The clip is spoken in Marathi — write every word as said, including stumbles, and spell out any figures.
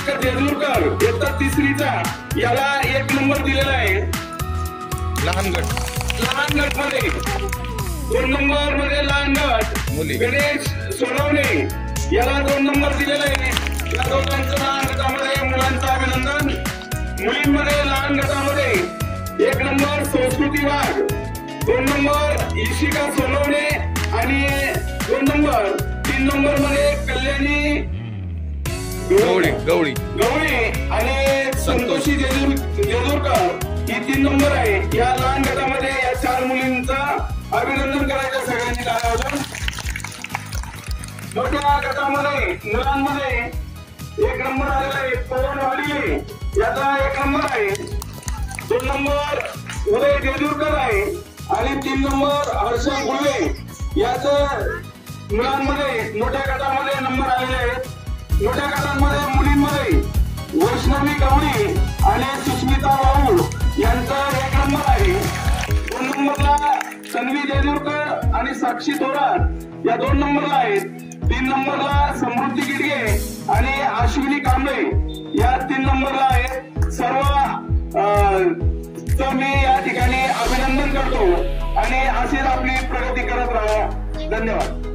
अनुष्का देजूरकर इयत्ता तिसरीचा याला एक नंबर दिलेला आहे। लहान गट लहान गट मध्ये दोन नंबर मध्ये लहान गट मुली गणेश सोनवणे याला दोन नंबर दिलेला आहे। या दोघांचं लहान गटामध्ये मुलांचं अभिनंदन। मुलींमध्ये लहान गटामध्ये एक नंबर संस्कृती वाघ, दोन नंबर इशिका सोनवणे आणि दोन नंबर तीन नंबर मध्ये कल्याणी गवळी गवळी गवळी आणि संतोषी देजूरकर ही तीन नंबर आहे। या लहान गटामध्ये या चार मुलींचं अभिनंदन करायचं सगळ्यांनी टाळावं। मोठ्या गटामध्ये मुलांमध्ये एक नंबर आलेला आहे पवन वाडिले, याचा एक नंबर आहे। दोन नंबर उदय देजूरकर आहे आणि तीन नंबर हर्षा गुळवे याचं मुलांमध्ये मोठ्या गटामध्ये नंबर आलेले आहेत। मोठ्या गटांमध्ये मुलींमध्ये वैष्णवी गवळी आणि सुस्मिता राहुल यांचा एक नंबर आहे। दोन नंबरला तन्वी देजूरकर आणि साक्षी थोरात या दोन नंबरला आहेत। तीन नंबरला समृद्धी गिडगे आणि अश्विनी कांबळे या तीन नंबरला आहेत। सर्व तर मी या ठिकाणी अभिनंदन करतो आणि अशीच आपली प्रगती करत राहा। धन्यवाद।